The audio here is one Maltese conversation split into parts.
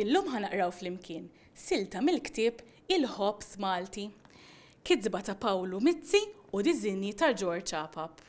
Illum ħanaqraw flimkien silta mill-ktieb Il-ħobż Malti, kitba ta' Pawlu Mizzi u diżinji ta' George Apap.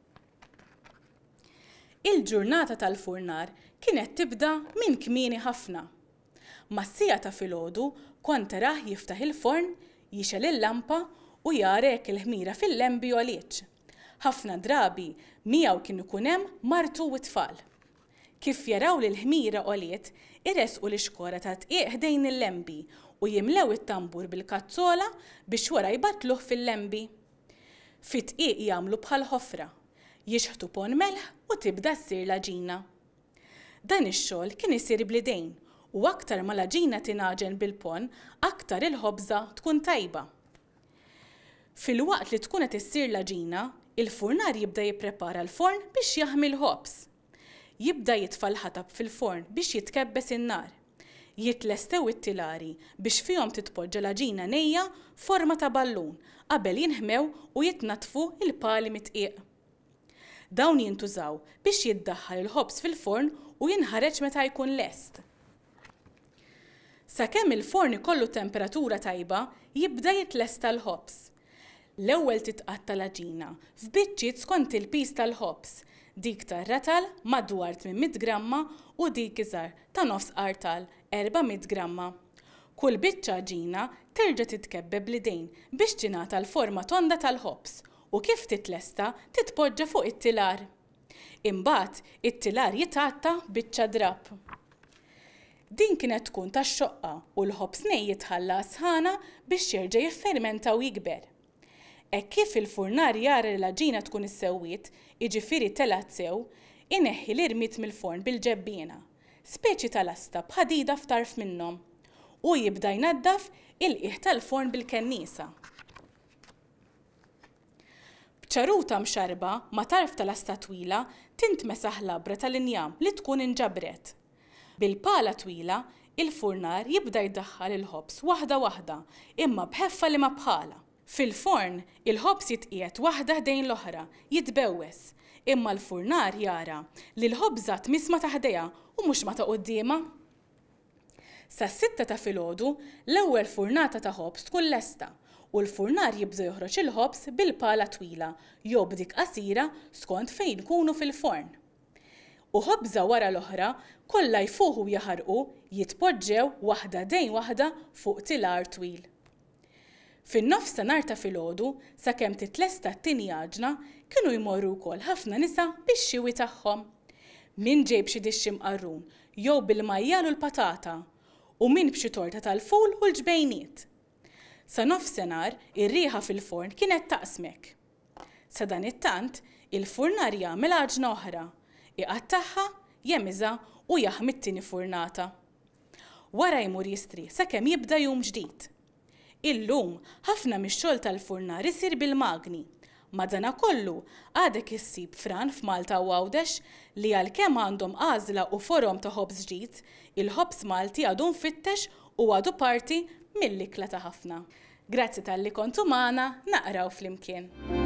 Il-ġurnata tal-furnar kienet tibda minn kmieni ħafna. Mas-sija ta' filgħodu kont taraħ jiftaħ il-forn, jixel il-lampa u jara jekk il-ħmira fil-lembi għoliex. Ħafna drabi miegħu kien ikun hemm martu u tfal. Kif jaraw li l-ħmira għoliet, iresqu l-ixkora ta' tqieq ħdejn il-lembi u jimlew it-tambur bil-kazzola biex wara jbattluh fil-lembi. Fit-tqieq jagħmlu bħal ħofra, jixħtu pon melħ u tibda ssir l-aġina. Dan ix-xogħol kien isir bl-idejn u aktar ma l-aġina tingħaġen bil-pon, aktar il-ħobża tkun tajba. Fil-waqt li tkun qed issir l-aġina, il-furnar jibda jipprepara l-forn biex jaħmi l-ħobż. Jibda jitfa' l-ħatab fil-forn biex jitkebbes in-nar. Jitlestew it-tilari biex fihom titpoġġa l-aġina nejja forma ta' ballun qabel jinħmew u jitnatfu il-pali mit-tqieq. Dawn jintużaw biex jiddaħħal il-ħobż fil-forn u jinħareġ meta jkun lest. Sakemm il-forn ikollu temperatura tajba, jibda jitlesta l-ħobż. L-ewwel titqatta l-aġina f'biċċiet skont il-pis tal-ħobż, dik tar-ratal madwar 800 gramma u dik iżgħar ta' nofs qartal 400 gramma. Kull biċċa aġina terġa' titkebbeb bl-idejn biex tingħata l-forma tonda tal-ħobż u kif titlesta titpoġġa fuq it-tilar. Imbagħad it-tilar jitgħatta biċċa drab. Din kienet tkun tax-xoqqa u l-ħobż nej jitħalla sħana biex jerġa' jiffermenta u jikber. Hekk kif il-furnar jara li l-aġina tkun issewwiet, jiġifieri telat sew, ineħħi l-irmiet mill-forn bil-ġebbiena, speċi tal-asta b'ħadida f'tarf minnhom, u jibda jnaddaf il-qiegħ tal-forn bil-kenniesa. B'ċaruta mxarba ma' tarf tal-asta twila tintmesaħ labra tal-injam li tkun inġabret. Bil-pala twila, il-furnar jibda jdaħħal il-ħobż waħda waħda, imma bħeffa li ma bħala. Fil-forn, il-ħobż jitqiegħed waħda ħdejn l-oħra, jitbewwes, imma l-furnar jara li l-ħobża tmisma taħdejha u mhux ma ta' qudiema. Sas-6 ta' filgħodu, l-ewwel furnata ta' ħobż tkun lesta u l-furnar jibda joħroġ il-ħobż bil-pala twila jew b'dik qasira skont fejn ikunu fil-forn. U ħobża wara l-oħra kollha jfuħu jaħarqu jitpoġġew waħda dejn waħda fuq tilar twil. Fin-nofsinhar ta' filgħodu, sakemm titlesta t-tieni għaġna, kienu jmorru wkoll ħafna nisa bix-xiewi tagħhom. Min ġejb xi dixxi mqarrun jew bil-majjal u l-patata u min b'xi torta tal-ful u l-ġbejniet. Sa nofsinhar ir-rieħa fil-forn kienet taqsmek. Sa dan it-tant, il-furnar jagħmel għaġna oħra, iqattaħħa, jemiża u jaħmi t-tieni furnata. Wara jmur jistri sakemm jibda jum ġdid. Illum ħafna mix-xogħol tal-furnar isir bil-magni. Madankollu għadek issib fran f'Malta u Għawdex li għalkemm għandhom għażla u forom ta' ħobż ġdid, il-ħobż Malti għadu mfittex u għadu parti mill-ikla ta' ħafna. Grazzi tal-li kontu magħna, naqraw flimkien.